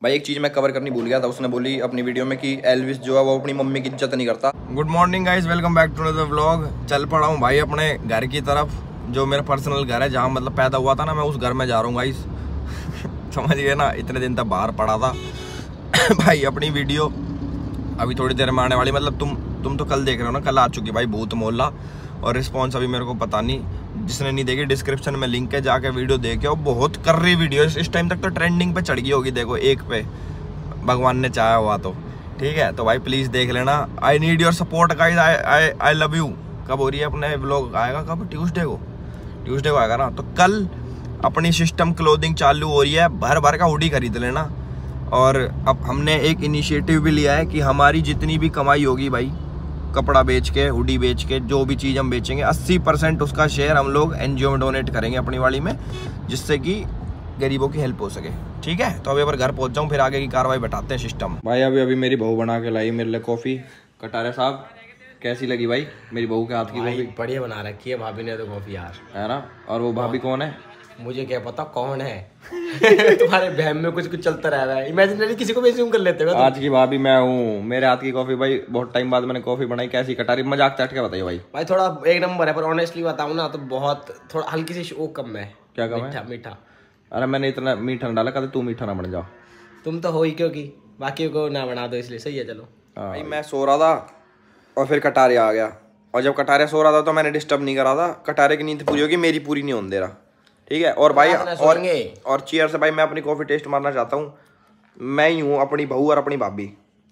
भाई एक चीज़ मैं कवर करनी भूल गया था, उसने बोली अपनी वीडियो में कि एल्विस जो है वो अपनी मम्मी की इज्जत नहीं करता। Good morning guys, welcome back to the vlog. चल पड़ा हूँ भाई अपने घर की तरफ, जो मेरा पर्सनल घर है, जहाँ मतलब पैदा हुआ था ना, मैं उस घर में जा रहा हूँ गाइस। समझ गए ना, इतने दिन तक बाहर पड़ा था। भाई अपनी वीडियो अभी थोड़ी देर में आने वाली, मतलब तुम तो कल देख रहे हो ना, कल आ चुकी भाई भूत मोहल्ला। और रिस्पॉन्स अभी मेरे को पता नहीं, जिसने नहीं देखी डिस्क्रिप्शन में लिंक है, जाके वीडियो देखे। और बहुत कर रही वीडियो, इस टाइम तक तो ट्रेंडिंग पे चढ़ गई होगी, देखो एक पे, भगवान ने चाहा हुआ तो। ठीक है, तो भाई प्लीज़ देख लेना। I need your support guys, I love you. कब हो रही है अपने व्लॉग, आएगा कब? ट्यूसडे को आएगा ना। तो कल अपनी सिस्टम क्लोथिंग चालू हो रही है, भर भर का हुडी खरीद लेना। और अब हमने एक इनिशिएटिव भी लिया है कि हमारी जितनी भी कमाई होगी भाई, कपड़ा बेच के, हुडी बेच के, जो भी चीज़ हम बेचेंगे, 80% उसका शेयर हम लोग एनजीओ में डोनेट करेंगे अपनी वाली में, जिससे कि गरीबों की हेल्प हो सके। ठीक है, तो अभी अगर घर पहुंच जाऊँ, फिर आगे की कार्रवाई बताते हैं सिस्टम। भाई अभी मेरी बहू बना के लाई मेरे लिए कॉफ़ी। कटारे साहब कैसी लगी भाई मेरी बहू के हाथ की कॉफ़ी? बढ़िया बना रखी है भाभी ने तो कॉफ़ी यार, है ना। और वो भाभी कौन है? मुझे क्या पता कौन है। तुम्हारे बहन में कुछ चलता रह रहा है, इमेजिनरी किसी को भी assume कर लेते हो। आज की भाभी मैं हूँ, मेरे हाथ की कॉफी भाई, बहुत टाइम बाद मैंने कॉफी बनाई। कैसी कटारी, मजाक चट के बताइए भाई। भाई थोड़ा एक नंबर है, पर ऑनेस्टली बताऊँ ना तो बहुत थोड़ा हल्की सी वो कम है। क्या कम है? मीठा। अरे मैंने इतना मीठा डाला, कहते तू मीठा ना बन जाओ। तुम तो हो ही, क्योंकि बाकी को ना बना दो, इसलिए सही है। चलो भाई मैं सो रहा था और फिर कटारे आ गया, और जब कटारे सो रहा था तो मैंने डिस्टर्ब नहीं करा था। कटारे की नींद पूरी होगी, मेरी पूरी नहीं होने दे रहा। ठीक है, और भाई और चीयर से भाई मैं अपनी कॉफी टेस्ट मारना चाहता हूँ। मैं ही हूँ अपनी बहू और अपनी भाभी।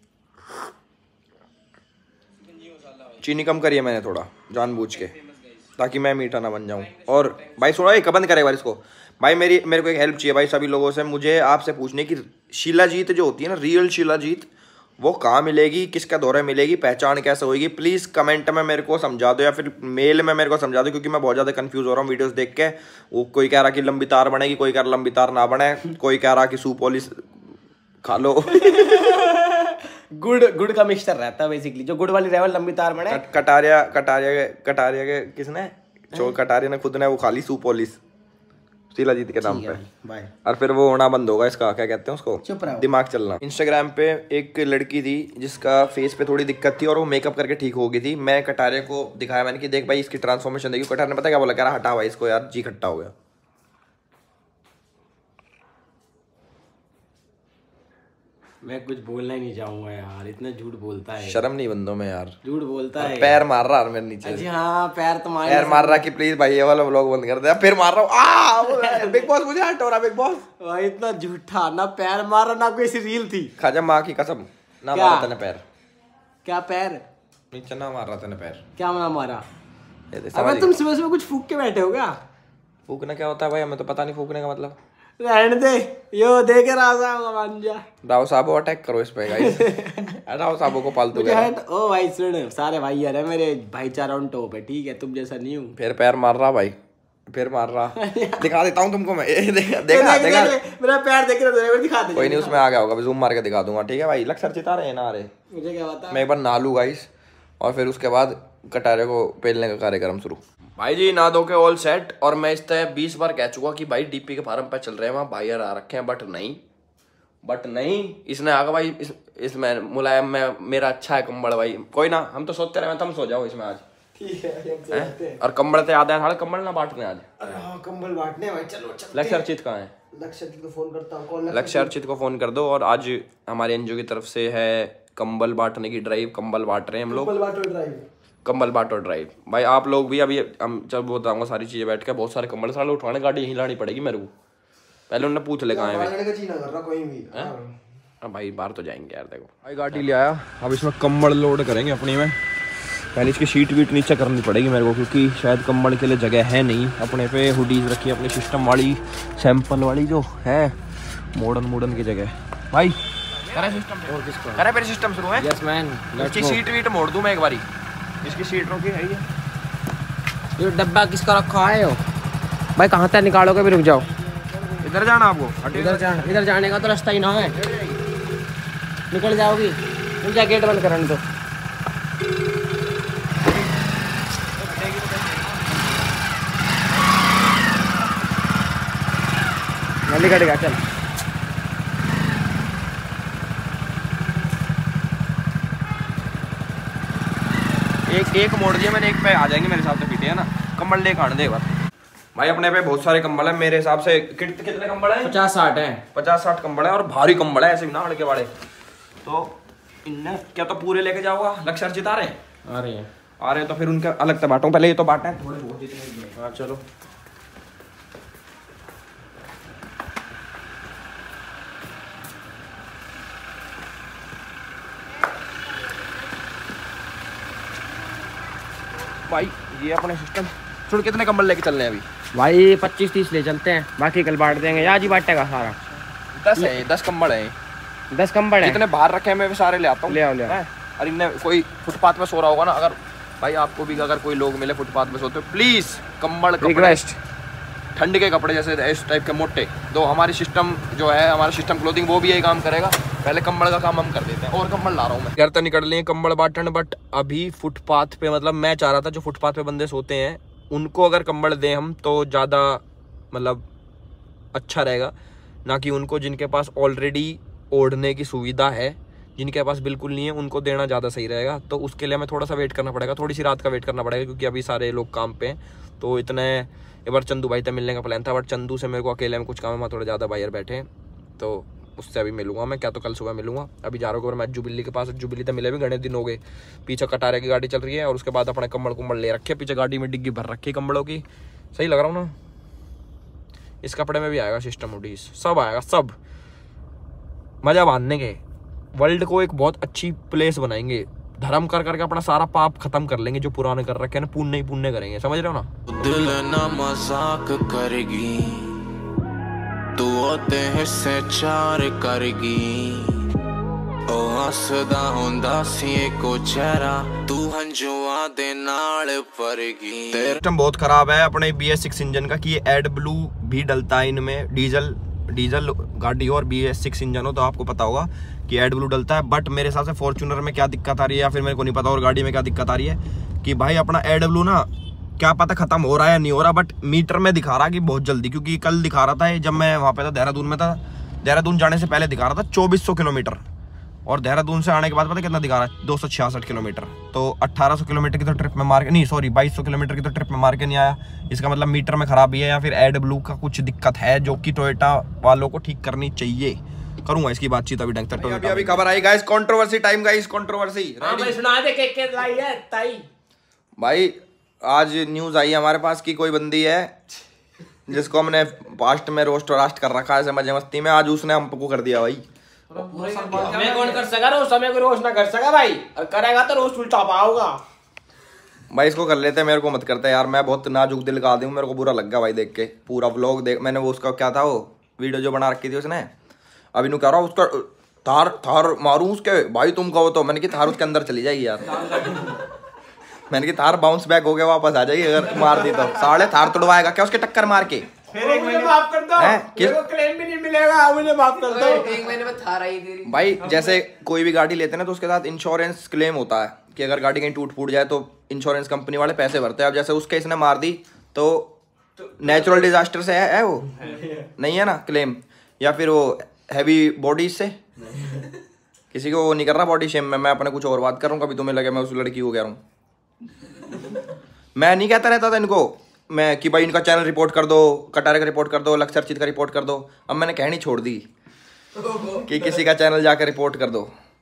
चीनी कम करिए मैंने थोड़ा जानबूझ के, ताकि मैं मीठा ना बन जाऊँ। और भाई सुनो, एक बंद करेगा इसको भाई। मेरे को एक हेल्प चाहिए भाई सभी लोगों से। मुझे आपसे पूछने की, शिलाजीत जो होती है ना, रियल शिलाजीत, वो कहाँ मिलेगी, किसका दौरे मिलेगी, पहचान कैसे होगी? प्लीज़ कमेंट में मेरे को समझा दो, या फिर मेल में मेरे को समझा दो, क्योंकि मैं बहुत ज़्यादा कंफ्यूज हो रहा हूँ वीडियोस देख के। वो कोई कह रहा कि लंबी तार बनेगी, कोई कह रहा लंबी तार ना बने, कोई कह रहा कि सूप पॉलिश खा लो। गुड़ का मिक्सचर रहता है बेसिकली, जो गुड़ वाली रेवल लंबी तार बने। कटारिया के किसने, कटारिया ने खुद ने वो खा ली सूप पॉलिश शिलाजीत के नाम पे। और फिर वो होना बंद होगा, इसका क्या कहते हैं उसको, दिमाग चलना। इंस्टाग्राम पे एक लड़की थी जिसका फेस पे थोड़ी दिक्कत थी, और वो मेकअप करके ठीक हो गई थी। मैं कटारे को दिखाया, मैंने कि देख भाई इसकी ट्रांसफॉर्मेशन देखी। कटारे ने पता क्या बोला, कह रहा हटा भाई इसको यार, जी खट्टा हो गया। मैं कुछ बोलना ही नहीं चाहूंगा यार, इतना झूठ बोलता है। शर्म नहीं बंदों में यार, झूठ बोलता है। पैर मार रहा मेरे नीचे। जी हाँ, पैर तो पैर मार रहा कि प्लीज भाई ये वाला व्लॉग बंद कर दे। फिर मार रहा हूँ, बिग बॉस मुझे हट हो रहा, बिग बॉस भाई इतना झूठा, ना पैर मार रहा ना कोई ऐसी रील थी। खाजा माँ की कसम, ना मारा तूने पैर। क्या पैर? नीचे ना मार रहा तूने पैर। क्या ना मारा? अबे तुम सुबह सुबह कुछ फूक के बैठे हो क्या? फूकना क्या होता है भाई, हमें तो पता नहीं फूकने का मतलब। रहने दे, यो देखे राव साहब अटैक करो इस पे गाइस। राव साहब को पालतू ओ भाई सुन, सारे भाई यार है मेरे, भाईचारा ऑन टॉप है। ठीक है, तुम जैसा नहीं हूँ। फिर पैर मार रहा भाई, फिर मार रहा। दिखा देता हूँ तुमको मैं, देखा मेरा पैर देख रहा, दिखा दे। कोई नहीं, उसमें आ गया होगा, जूम मार के दिखा दूंगा। ठीक है भाई, लक्ष्य चिता रहे ना रहे, मुझे क्या पता। मैं एक बार नहा लूँ गाइस, और फिर उसके बाद कटारे को पेलने का कार्यक्रम शुरू। भाई जी ना धो के ऑल सेट। और मैं इस तरह 20 बार कह चुका कि भाई डीपी के फार्म पे चल रहे हैं, वहाँ भाई आ रखे हैं, बट नहीं इसने आगे भाई इसमें मुलायम में मेरा अच्छा है कंबल भाई। कोई ना, हम तो सोचते रहे, तुम सो जाओ इसमें आज। ठीक है। और कंबल से याद है, साढ़े कंबल ना बांटने आज। अरे कंबल बांटने भाई, चलो। लक्ष्य अर्चित कहाँ है? लक्ष्य अर्चित को फोन करता हूँ। लक्ष्य अर्चित को फोन कर दो। और आज हमारे एनजीओ की तरफ से है कंबल बांटने की ड्राइव, कंबल बांट रहे हैं हम लोग। कंबल बांटो ड्राइव भाई। आप लोग भी, अभी हम जब बताऊंगा सारी चीजें बैठ के, बहुत सारे कंबल सारे उठवाने, गाड़ी यहीं लानी पड़ेगी मेरे को। पहले उन्होंने पूछ ले कहाँ है भाई, बाहर तो जाएंगे यार। देखो भाई गाड़ी ले आया, अब इसमें कंबल लोड करेंगे अपनी में। पहले इसकी शीट वीट नीचे करनी पड़ेगी मेरे को, क्योंकि शायद कंबल के लिए जगह है नहीं। अपने पे हुडीज रखी है अपनी सिस्टम वाली, सैंपल वाली जो है, मॉडर्न की जगह भाई। सिस्टम शुरू है। यस मैन, इसकी सीट वीट मोड़ दूं मैं एक बारी। इसकी सीट रोकी है ये डब्बा किसका रखा है भाई? कहाँ तक निकालोगे? भी रुक जाओ, इधर जाना आपको। इधर जाने का तो रास्ता ही ना है, निकल जाओगी। मुझे गेट बंद करने दो। जल्दी कटेगा, चल। एक मोड़ दिया मैंने, एक पे आ जाएंगे मेरे हिसाब से फिटे है ना। कंबल ले खाने दे बार भाई। अपने पे बहुत सारे कंबल है मेरे हिसाब से। कितने कंबल है? 50-60 है। 50-60 कंबल है और भारी कंबल है ऐसे भी ना लड़के वाले। तो इनने क्या तो पूरे लेके जाऊंगा। लक्ष्य अर्जित आ रहे हैं तो फिर उनका अलग से बांटूं। पहले ये तो बांटे थोड़े बहुत जितने। हाँ चलो भाई ये अपने सिस्टम। छोड़ कितने कंबल लेके चल रहे हैं अभी? भाई 25-30 ले चलते हैं, बाकी कल बांट देंगे। आज ही बांटेगा सारा। 10 कंबल है। 10 कंबल है। जितने बाहर रखे हैं मैं सारे ले आता हूँ। ले आओ। और इनने कोई फुटपाथ में सो रहा होगा ना, अगर भाई आपको भी अगर कोई लोग मिले फुटपाथ में सोते हो, प्लीज कंबल रिक्वेस्ट ठंड के कपड़े जैसे इस टाइप के मोटे दो। हमारी सिस्टम जो है, हमारा सिस्टम क्लोथिंग, वो भी यही काम करेगा। पहले कंबल का काम हम कर देते हैं। और कंबल ला रहा हूँ मैं। घर तो निकल लिए कंबल बांटन, बट अभी फुटपाथ पे मतलब मैं चाह रहा था जो फुटपाथ पे बंदे सोते हैं उनको अगर कंबल दें हम तो ज़्यादा मतलब अच्छा रहेगा, ना कि उनको जिनके पास ऑलरेडी ओढ़ने की सुविधा है, जिनके पास बिल्कुल नहीं है उनको देना ज़्यादा सही रहेगा। तो उसके लिए हमें थोड़ा सा वेट करना पड़ेगा, थोड़ी सी रात का वेट करना पड़ेगा, क्योंकि अभी सारे लोग काम पे हैं। तो इतने एक बार चंदू भाई तक मिलने का प्लान था, बट चंदू से मेरे को अकेले में कुछ काम है, वहाँ थोड़े ज़्यादा बाहर बैठे हैं, तो उससे अभी मिलूंगा मैं। क्या तो कल सुबह मिलूंगा। अभी जा रहा हूँ मैं जुबिली के पास। जुबिली तो मिले भी घने दिन हो गए। पीछे कटारे की गाड़ी चल रही है और उसके बाद अपने कंबल ले रखे, पीछे गाड़ी में डिग्गी भर रखी कंबलों की। सही लग रहा हूँ ना? इस कपड़े में भी आएगा सिस्टम उडीस, सब आएगा, सब मजा बांधने के। वर्ल्ड को एक बहुत अच्छी प्लेस बनाएंगे। धर्म कर करके अपना सारा पाप खत्म कर लेंगे जो पुराने कर रखे हैं ना, पुण्य ही पुण्य करेंगे। समझ रहे हो ना? दिल ना मजाक करेगी, तू ओते हिस्से चार करेगी। ओ हसदा हुंदा सी एको चेहरा, तू हंजुआ दे नाल परेगी। सिस्टम बहुत खराब है अपने BS6 इंजन का, कि ये एड ब्लू भी डलता है इनमें। डीजल गाड़ी और BS6 इंजन हो तो आपको पता होगा कि एड ब्लू डलता है। बट मेरे हिसाब से फॉर्च्यूनर में क्या दिक्कत आ रही है, या फिर मेरे को नहीं पता और गाड़ी में क्या दिक्कत आ रही है, कि भाई अपना एड ब्लू ना क्या पता खत्म हो रहा है या नहीं हो रहा, बट मीटर में दिखा रहा कि बहुत जल्दी। क्योंकि कल दिखा रहा था जब मैं वहाँ पे था देहरादून में था, देहरादून जाने से पहले दिखा रहा था 2400 किलोमीटर, और देहरादून से आने के बाद पता कितना दिखा रहा है? 266 किलोमीटर। तो 1800 किलोमीटर की तो ट्रिप में मार के नहीं, सॉरी 2200 किलोमीटर की तो ट्रिप में मार के नहीं आया। इसका मतलब मीटर में खराबी है, या फिर एड ब्लू का कुछ दिक्कत है जो कि टोयोटा वालों को ठीक करनी चाहिए। करूंगा इसकी बातचीत अभी ढंग से। अभी खबर आई guys, controversy time guys, controversy. हां भाई सुना दे के लाई है ताई। भाई आज न्यूज आई हमारे पास कि कोई बंदी है जिसको हमने पास्ट में रोस्ट कर रखा है मजे मस्ती में, आज उसने हमको कर दिया भाई। मैं कौन कर सका रोस्ट? समय को रोस्ट ना कर सका भाई, और करेगा तो रोस्ट उल्टा पाऊंगा भाई। इसको कर लेते, मेरे को मत करते यार। मैं बहुत नाजुक दिल का आदमी हूं, मेरे को बुरा लग गया भाई देख के। पूरा व्लॉग देख मैंने, वो उसका क्या था वो वीडियो जो बना रखी थी उसने, अभी नु कह रहा उसका थार मारूं उसके भाई। तुम कहो तो मैंने कि थार उसके अंदर चली जाएगी यार। मैंने कि थार बाउंस बैक हो गया वापस आ जाएगी अगर मार दी तो। साले थार तुड़वाएगा क्या उसके टक्कर मार के? फिर एक महीने माफ कर दो, मेरे को क्लेम भी नहीं मिलेगा, मुझे माफ कर दो। एक महीने में थार आई तेरी भाई। जैसे कोई भी गाड़ी लेते हैं ना तो उसके साथ इंश्योरेंस क्लेम होता है कि अगर गाड़ी कहीं टूट फूट जाए तो इंश्योरेंस कंपनी वाले पैसे भरते हैं। अब जैसे उसके इसने मार दी तो नेचुरल डिजास्टर से है वो नहीं है ना क्लेम, या फिर वो हैवी बॉडी से किसी को नहीं कर रहा बॉडी शेम में। मैं अपने कुछ और बात कर रहा हूँ, कभी तुम्हें लगे मैं उस लड़की को कह रहा हूँ। मैं नहीं कहता रहता था इनको मैं कि भाई इनका चैनल रिपोर्ट कर दो, कटारे का रिपोर्ट कर दो, लक्ष्य अर्जित का रिपोर्ट कर दो। अब मैंने कहनी छोड़ दी कि किसी का चैनल जाकर रिपोर्ट कर दो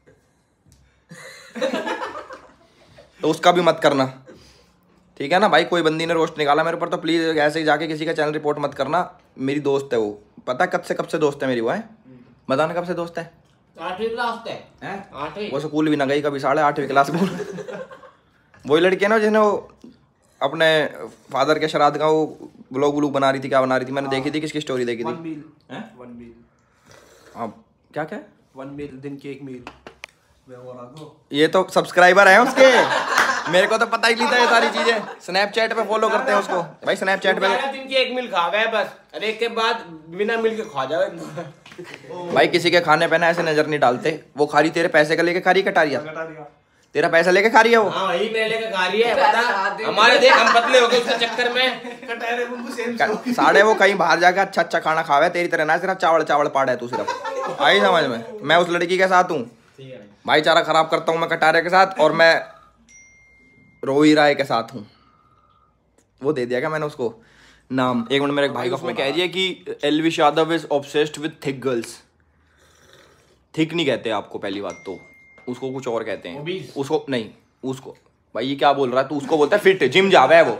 तो उसका भी मत करना, ठीक है ना भाई। कोई बंदी ने रोस्ट निकाला मेरे ऊपर तो प्लीज ऐसे ही जाके किसी का चैनल रिपोर्ट मत करना। मेरी दोस्त है वो, पता कब से दोस्त है मेरी वो है, बताना कब से दोस्त है? 8वीं क्लास है 8वीं। वो स्कूल भी ना गई कभी, 8.5 क्लास में। वही लड़की है ना जिन्हें वो अपने फादर के श्राद्ध का वो व्लॉग बना रही थी, क्या बना रही थी मैंने देखी थी, किसकी स्टोरी देखी थी? 1 मील हाँ क्या 1 मील दिन की 1 मील। ये तो सब्सक्राइबर है उसके। मेरे को तो पता ही नहीं था ये सारी चीजें। स्नैपचैट पे फॉलो करते हैं उसको भाई। स्नैपचैट पे दिन की 1 मील खावे है बस, और एक के बाद बिना मिल के खा जावे भाई। किसी के खाने पे ना ऐसे नजर नहीं डालते। वो खा रही तेरे पैसे का लेके खा रही कटारिया, तेरा पैसा लेके खा रही है वो। हाँ वही मेरे लेके खा रही है, पता हमारे देख हम पतले हो गए उसके चक्कर में। साढ़े वो कहीं बाहर जाके अच्छा खाना खावे, तेरी तरह ना सिर्फ चावल पाड़ा है तू सिर्फ। आई समझ में? मैं उस लड़की के साथ हूँ, भाईचारा खराब करता हूँ मैं कटारे के साथ। और मैं रोही राय के साथ हूँ। वो दे दिया क्या मैंने उसको नाम? एक मिनट, मेरे भाई का उसमें कह दिया कि Elvish Yadav is obsessed with thick girls. Thick नहीं कहते आपको, पहली बात तो उसको कुछ और कहते हैं। उसको नहीं, उसको भाई ये क्या बोल रहा है तू? उसको बोलता है फिट, जिम जावे है वो।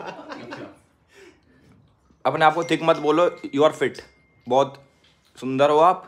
अपने आप को थिक मत बोलो, यू आर फिट, बहुत सुंदर हो आप।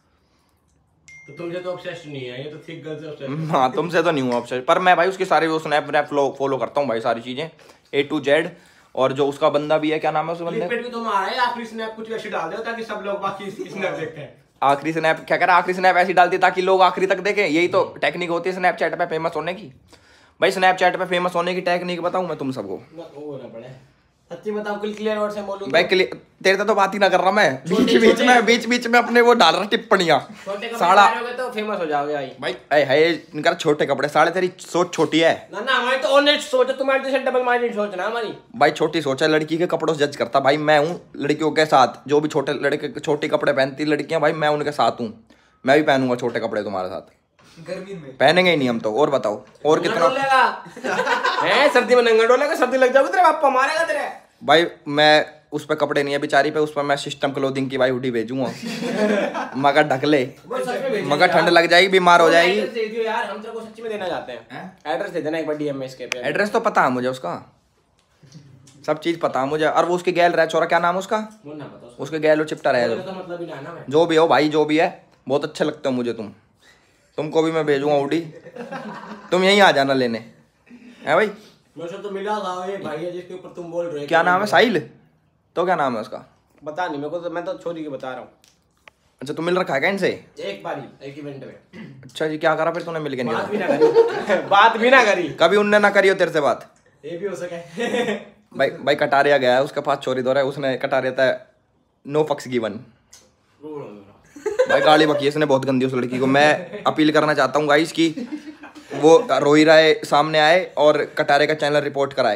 तो तुमसे तो ऑब्सेस्ड नहीं है, ये तो थिक गर्ल से ऑब्सेस्ड। हाँ तुमसे तो नहीं हुआ ऑब्सेस्ड, पर मैं भाई उसके सारे वो स्नैप फॉलो करता हूँ भाई, सारी चीजें A to Z। और जो उसका बंदा भी है, क्या नाम है उस बंदे? भी तुम्हारा है, आखिरी स्नैप कुछ ऐसे डाल दो ताकि सब लोग बाकी स्नैप देखें। आखिरी स्नैप क्या करा? आखिरी स्नैप ऐसी डालती ताकि लोग आखिरी तक देखें। यही तो टेक्निक होती है स्नैपचैट पे फेमस होने की। भाई स्नैपचैट पे फेमस होने की टेक्निक बताऊं मैं तुम सबको? वो ना पड़े, सच्ची बताओ, क्लियर वर्ड से बोलूं भाई तेरे से तो बात ही ना कर रहा मैं, बीच बीच में अपने वो डाल रहा टिप्पणियां। साड़ा तो फेमस हो जाओगे भाई। है इनका छोटे कपड़े, साले तेरी सोच छोटी है ना हमारी तो ऑनेस्ट सोच है, तुम्हारी जैसे डबल माइंडेड सोच ना हमारी। भाई। छोटी सोच है, लड़की के कपड़ों से जज करता भाई मैं हूँ। लड़कियों के साथ जो भी छोटे लड़के छोटे कपड़े पहनती लड़कियां, भाई मैं उनके साथ हूँ। मैं भी पहनूंगा छोटे कपड़े तुम्हारे साथ, गर्मी में पहनेंगे ही नहीं हम तो। और बताओ और कितना है? सर्दी में नंगा डोलेगा, सर्दी लग जाओगे तेरे पापा मारेगा तेरे। भाई मैं उस पे कपड़े नहीं है बेचारी पे, उस पर मैं सिस्टम क्लोथिंग की भाई हुडी भेजूंगा मगर ढक ले, मगर ठंड लग जाएगी, बीमार हो जाएगी। यार हम तेरे को सच्ची में देना चाहते हैं, एड्रेस दे देना एक बार DM में इसके पे। एड्रेस तो पता है मुझे उसका, सब चीज पता है मुझे। और वो उसके गैल रहा छोरा, क्या नाम है उसका? उसके गैल वो चिपटा रहे, जो भी हो भाई, जो भी है बहुत अच्छे लगते हो मुझे तुम। तुमको भी मैं भेजूंगा हुडी, तुम यहीं आ जाना लेने, है भाई? मुझे तो मिला था ये भाई है जिसके ऊपर तुम बोल रहे हो। क्या नाम है? साहिल? तो क्या नाम है उसका? बता नहीं मेरे को, तो मैं तो छोरी के बता रहा हूँ। अच्छा तू मिल रखा है क्या इनसे? एक बार ही, एक इवेंट में। अच्छा जी, क्या करा फिर तूने मिल के? नहीं बात भी ना करी बात भी ना करी कभी उनने ना करी हो तेरे से बात? ये भी हो सके भाई कटारिया गया है, उसके पास चोरी दौरा है, उसने कटारिया था नो फक्स गिवन। भाई गाली बकी इसने बहुत गंदी उस लड़की को। मैं अपील करना चाहता हूँ गाइस की वो रोही राय सामने आए और कटारे का चैनल रिपोर्ट कराए,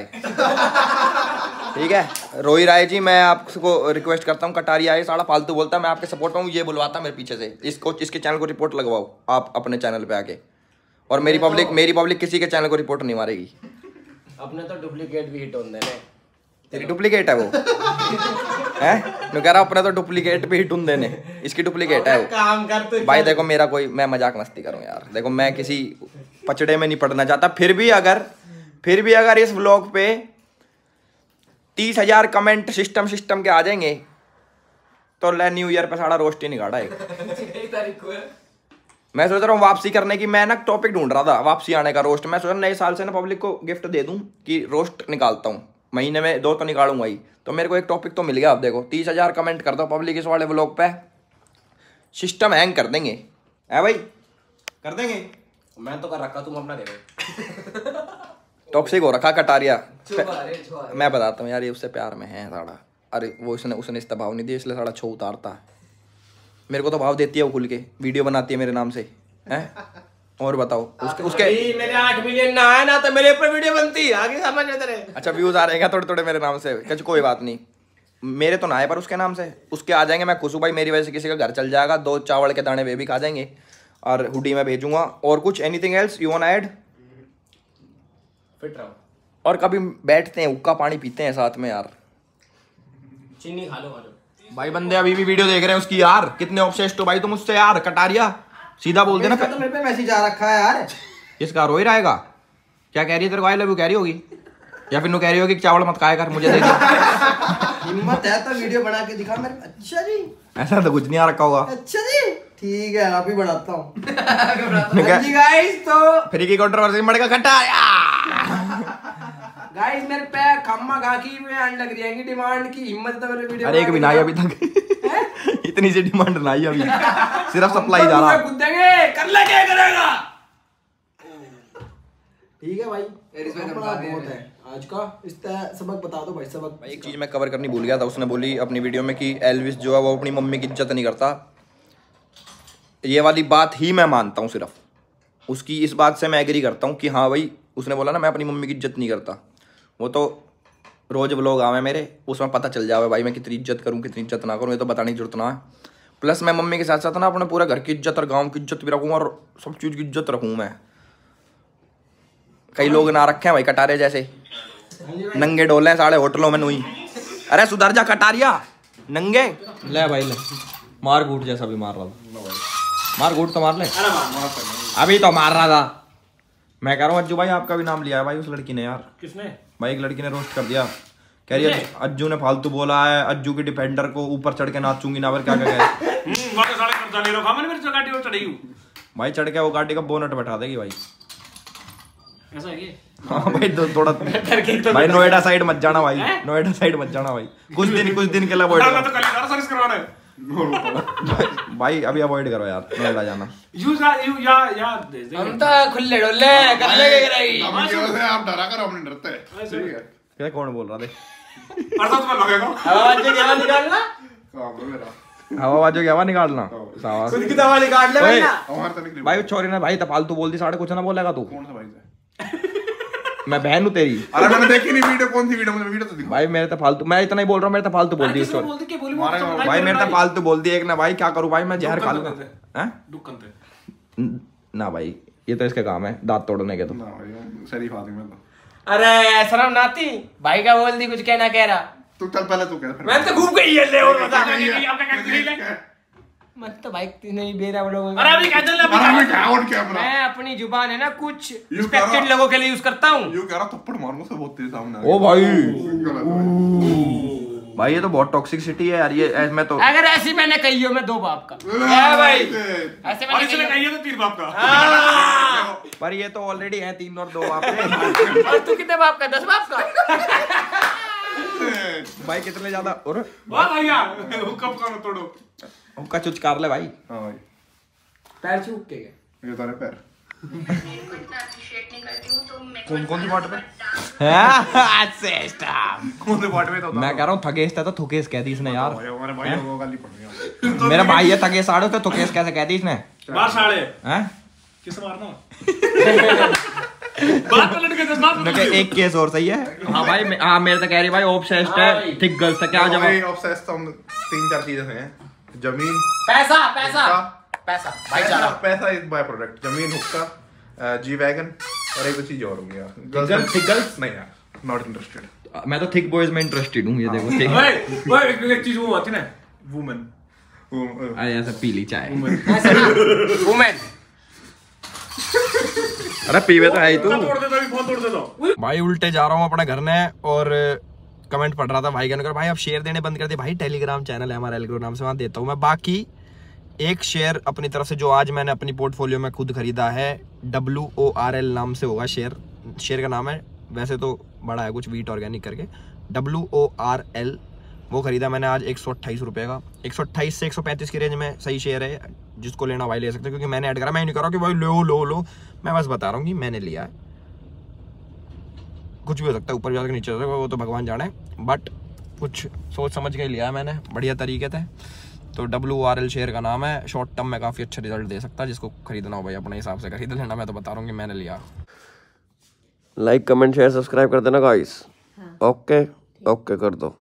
ठीक है? रोही राय जी मैं आपको रिक्वेस्ट करता हूँ, कटारिया आए साड़ा फालतू बोलता है, मैं आपके सपोर्ट में हूँ, ये बुलवाता मेरे पीछे से, इसके चैनल को रिपोर्ट लगवाओ आप अपने चैनल पे आके। और मेरी पब्लिक किसी के चैनल को रिपोर्ट नहीं मारेगी। अपने तो डुप्लीकेट भी हिट होंगे ने। तेरी डुप्लीकेट है वो हैं? मैं कह रहा अपने तो डुप्लीकेट भी हिट होंगे ने, इसकी डुप्लीकेट है वो। काम कर तू भाई देखो मेरा कोई, मैं मजाक मस्ती करूँ यार, देखो मैं किसी पचड़े में नहीं पड़ना चाहता। फिर भी अगर इस व्लॉग पे 30,000 कमेंट सिस्टम के आ जाएंगे तो न्यू ईयर पे सारा रोस्ट ही निकाला है। मैं सोच रहा हूँ वापसी करने की, मैं ना टॉपिक ढूंढ रहा था वापसी आने का, रोस्ट। मैं सोच रहा नए साल से ना पब्लिक को गिफ्ट दे दूं कि रोस्ट निकालता हूँ, महीने में 2 तो निकालूंगा ही। तो मेरे को एक टॉपिक तो मिल गया। अब देखो 30,000 कमेंट कर दो पब्लिक इस वाले व्लॉग पे, सिस्टम हैंग कर देंगे, है भाई? कर देंगे। मैं तो कर रखा, तुम अपना देखो। टॉक्सिक हो रखा कटारिया। मैं बताता हूँ यार, ये उससे प्यार में है साड़ा। अरे वो उसने इसका भाव नहीं दिया, इसलिए साड़ा छो उतारता है। मेरे को तो भाव देती है वो, खुल के वीडियो बनाती है मेरे नाम से, हैं? और बताओ उसके मेरे 8 मिलियन ना है ना तो मेरे ऊपर वीडियो बनती, आगे समझ में तेरे। अच्छा व्यूज आ रहे हैं थोड़े थोड़े मेरे नाम से, कुछ कोई बात नहीं, मेरे तो ना है पर उसके नाम से उसके आ जाएंगे। मैं खुश हूँ भाई, मेरी वजह से किसी का घर चल जाएगा, 2 चावल के दाने वे भी खा जाएंगे और हुडी में भेजूंगा। और कुछ anything else you want add? Fit रहो और कभी बैठते हैं हुक्का पानी पीते हैं साथ में यार, चीनी खा लो भाई। बंदे अभी भी वीडियो देख रहे हैं उसकी यार, कितने ऑब्सेस्ड हो भाई तुम उससे यार। कटारिया सीधा बोल देना। तो मेरे पे मैसेज आ रखा है यार। किसका? रोही रहेगा? क्या कह रही है तेरे को? आई लव यू कह रही होगी, या फिर नु कह रही होगी कि चावल मत खाया कर, मुझे दे दे। हिम्मत है तो वीडियो बना के दिखा मेरे। अच्छा जी, ऐसा तो कुछ नहीं आ रखा होगा। अच्छा जी ठीक है, आप ही बनाता हूँ। जी गाइस, तो फ्री की कंट्रोवर्सी मड़ेगा कटारिया। गाइस मेरे पे खम्मा गाकी में आने लग रही है डिमांड की, हिम्मत तो मेरे वीडियो। अरे एक भी ना आई अभी तक इतनी सी डिमांड ना आई अभी, सिर्फ सप्लाई जा रहा। खुद देंगे, कर ले क्या करेगा। ठीक है भाई, बहुत है आज का। इस सबक बता दो भाई, सबक। भाई एक चीज मैं कवर करनी भूल गया था, उसने बोली अपनी वीडियो में कि एल्विस जो है वो अपनी मम्मी की इज्जत नहीं करता। ये वाली बात ही मैं मानता हूँ, सिर्फ उसकी इस बात से मैं एग्री करता हूँ कि हाँ भाई, उसने बोला ना मैं अपनी मम्मी की इज्जत नहीं करता। वो तो रोज व्लॉग आवे मेरे, उसमें पता चल जावे भाई मैं कितनी इज्जत करूँ कितनी इज्जत ना करूँ, ये तो बताने की जरूरत ना है। प्लस मैं मम्मी के साथ साथ ना अपने पूरे घर की इज्जत और गाँव की इज्जत भी रखूँ और सब चीज़ की इज्जत रखूँ मैं। कई लोग ना रखे हैं भाई कटारे जैसे, नंगे डोले हैं साढ़े होटलों में नुई। अरे सुधर जा कटारिया, नंगे ले भाई ले, मार घूट जैसा भी मार रहा था, मार घूट तो मार ले, अभी तो मार रहा था। मैं कह रहा हूँ अज्जू भाई आपका भी नाम लिया है भाई उस लड़की ने यार। किसने? भाई एक लड़की ने रोस्ट कर दिया, कह रही है अज्जू ने फालतू बोला है, अज्जू के डिफेंडर को ऊपर चढ़ के नाचूंगी ना, क्या भाई चढ़ के वो गाड़ी का बोनट बैठा देगी भाई। ऐसा है कि हाँ भाई तो थोड़ा भाई नोएडा साइड मत जाना भाई, नोएडा साइड मत जाना भाई, कुछ दिन के लिए अवॉइड भाई, अभी अवॉइड करो यार नोएडा जाना। हम तो खुले डोले कर लेंगे कराई। आप डरा कर, हम नहीं डरते। सही है। क्या कौन बोल रहा थे? आवाज क्या निकालना, हवा जो हवा निकालना, खुद की दवा निकाल ले भाई ना। भाई छोरी ने भाई फालतू बोल दी, साढ़े कुछ ना बोलेगा तू। कौन सा भाई से? मैं बहन हूँ तेरी। अरे मैंने देखी नहीं वीडियो, कौन सी वीडियो? मुझे वीडियो तो दिखा भाई मेरे तो फालतू, मैं इतना ही बोल रहा हूँ, मेरे तो फालतू बोल दी स्टोरी भाई, मेरे तो फालतू बोल दी एक ना भाई, क्या करूँ भाई मैं जहर खा लूंगा ना भाई, ये तो इसके काम है दांत तोड़ने के। तो ना भाई शरीफ आदमी मैं तो। अरे शर्म नाती, भाई का बोल दी कुछ कहना कह रहा। तू चल पहले तू कह, मैं तो घूम गई है ले और बता मत तो भाई नहीं बेरा लोगों। अरे अभी कह दे, मैं अपनी जुबान है ना कुछ रिस्पेक्टेड लोगों के लिए यूज करता हूँ। यू कह रहा थप्पड़ मारूंगा सब बहुत तेरे सामने। ओ भाई भाई ये तो बहुत टॉक्सिसिटी है यार ये, मैं तो अगर ऐसी मैंने कही हो मैं दो बाप का भाई, ऐसे मैंने कही हो तो 3 बाप का। पर ये तो ऑलरेडी है 3 और 2 बाप के। और तू कितने बाप का? 10 बाप का भाई कितने ज्यादा और वाह भैया कब का तोड़ो उनका चुचकार ले भाई। हां भाई पैर छू के ये तारे पैर कौन सी बात पे कौन से पार्ट में तो मैं कह रहा हूँ थकेश था तो थुकेश कह दी इसने यार। हमारे भाई को गाली पड़ गई। मेरा भाई है थकेश साड़े तो थुकेश कैसे कह दी इसने? मार साड़े हैं किसे मारना बात पलट के 10 बात एक केस और सही है। हाँ भाई हाँ मेरे तो कह रही भाई ऑब्सेस्ड है थिक गर्ल्स का क्या जवाब? ऑब्सेस्ड तो हम 3-4 चीजें हैं, जमीन, पैसा पैसा पैसा भाईचारा, पैसा इज बाय प्रोडक्ट, जमीन, हुक्का, जी वैगन और एक चीज और होगी यार गर्ल्स नहीं यार, नॉट इंटरेस्टेड। मैं तो थिक बॉयज में इंटरेस्टेड हूँ, ये देखो थिक ओए एक चीज वो आती ना वुमन, ऐसा पीली चाय वुमेन। अरे पीवे तो है ही तू। तोड़ देता भी, फोन तोड़ देता भाई उल्टे जा रहा हूँ अपने घर में और कमेंट पढ़ रहा था भाई कहने भाई आप शेयर देने बंद कर दिए। भाई टेलीग्राम चैनल है हमारा एल्ग्रो नाम से, वहाँ देता हूँ मैं। बाकी एक शेयर अपनी तरफ से जो आज मैंने अपनी पोर्टफोलियो में खुद खरीदा है, WORL नाम से होगा शेयर का नाम है, वैसे तो बड़ा है कुछ वीट ऑर्गेनिक करके, WORL वो खरीदा मैंने आज 128 रुपये का। 128 से 135 की रेंज में सही शेयर है, जिसको लेना भाई ले सकते, क्योंकि मैंने ऐड करा, मैं नहीं कर रहा कि भाई लो, मैं बस बता रहा हूँ कि मैंने लिया है। कुछ भी हो सकता है, ऊपर जा सकता नीचे जा सकता है, वो तो भगवान जाने, बट कुछ सोच समझ के लिया है मैंने बढ़िया तरीके से। तो WORL शेयर का नाम है, शॉर्ट टर्म में काफ़ी अच्छा रिजल्ट दे सकता है, जिसको खरीदना हो भाई अपने हिसाब से खरीद लेना, मैं तो बता रहा हूँ कि मैंने लिया। लाइक कमेंट शेयर सब्सक्राइब कर देना गाइस। ओके कर दो।